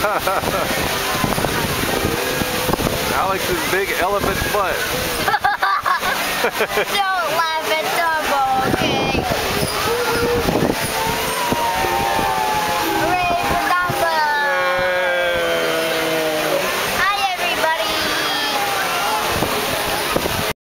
Alex's big elephant butt. Don't laugh at Tom.